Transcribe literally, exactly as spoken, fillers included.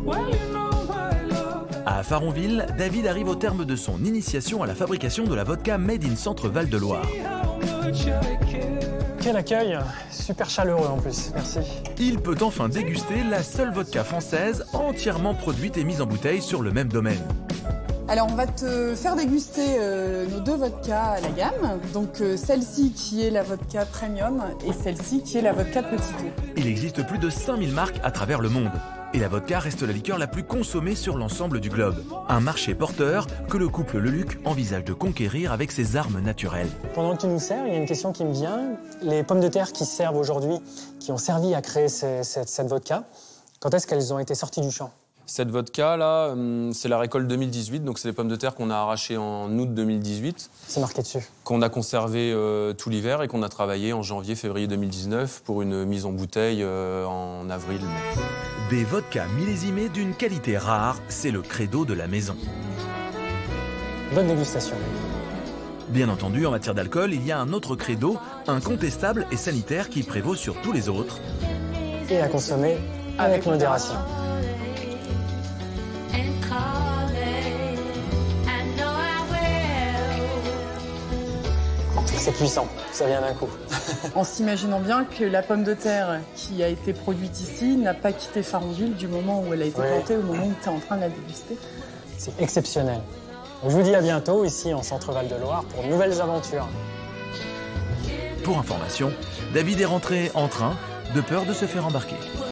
À Faronville, David arrive au terme de son initiation à la fabrication de la vodka Made in Centre Val de Loire. Quel accueil, super chaleureux en plus, merci. Il peut enfin déguster la seule vodka française entièrement produite et mise en bouteille sur le même domaine. Alors on va te faire déguster euh, nos deux vodkas à la gamme. Donc euh, celle-ci qui est la vodka premium et celle-ci qui est la vodka petit eau. Il existe plus de cinq mille marques à travers le monde. Et la vodka reste la liqueur la plus consommée sur l'ensemble du globe. Un marché porteur que le couple Leluc envisage de conquérir avec ses armes naturelles. Pendant que tu nous sers, il y a une question qui me vient. Les pommes de terre qui servent aujourd'hui, qui ont servi à créer ces, cette, cette vodka, quand est-ce qu'elles ont été sorties du champ? Cette vodka-là, c'est la récolte deux mille dix-huit, donc c'est les pommes de terre qu'on a arrachées en août deux mille dix-huit. C'est marqué dessus. Qu'on a conservé euh, tout l'hiver et qu'on a travaillé en janvier, février deux mille dix-neuf pour une mise en bouteille euh, en avril-mai. Des vodkas millésimés d'une qualité rare, c'est le credo de la maison. Bonne dégustation. Bien entendu, en matière d'alcool, il y a un autre credo, incontestable et sanitaire qui prévaut sur tous les autres. Et à consommer avec modération. C'est puissant, ça vient d'un coup. En s'imaginant bien que la pomme de terre qui a été produite ici n'a pas quitté Faronville du moment où elle a été Oui. plantée au moment où tu es en train de la déguster. C'est exceptionnel. Je vous dis à bientôt ici en Centre Val de Loire pour de nouvelles aventures. Pour information, David est rentré en train de peur de se faire embarquer.